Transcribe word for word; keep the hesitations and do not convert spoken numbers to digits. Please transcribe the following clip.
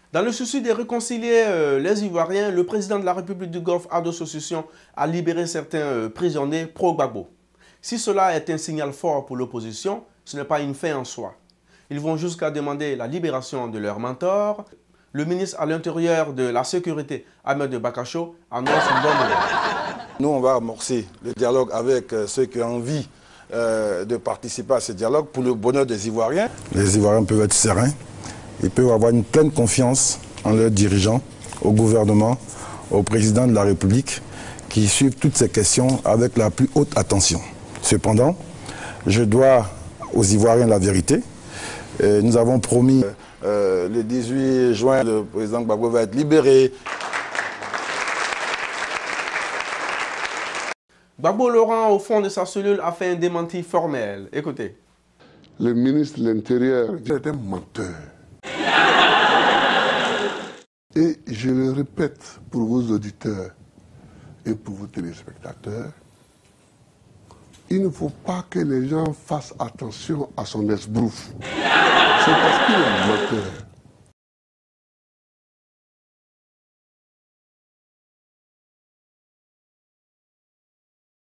Dans le souci de réconcilier euh, les Ivoiriens, le président de la République du Golfe a d'association à libérer certains euh, prisonniers pro-Gbagbo. Si cela est un signal fort pour l'opposition, ce n'est pas une fin en soi. Ils vont jusqu'à demander la libération de leur mentor. Le ministre à l'Intérieur de la Sécurité, Ahmed Bakacho, annonce une bonne nouvelle. Nous, on va amorcer le dialogue avec euh, ceux qui ont envie euh, de participer à ce dialogue pour le bonheur des Ivoiriens. Les Ivoiriens peuvent être sereins. Ils peuvent avoir une pleine confiance en leurs dirigeants, au gouvernement, au président de la République, qui suivent toutes ces questions avec la plus haute attention. Cependant, je dois aux Ivoiriens la vérité. Et nous avons promis euh, le dix-huit juin, le président Gbagbo va être libéré. Gbagbo Laurent, au fond de sa cellule, a fait un démenti formel. Écoutez. Le ministre de l'Intérieur est un menteur. Et je le répète pour vos auditeurs et pour vos téléspectateurs, il ne faut pas que les gens fassent attention à son esbrouf. C'est parce qu'il est menteur.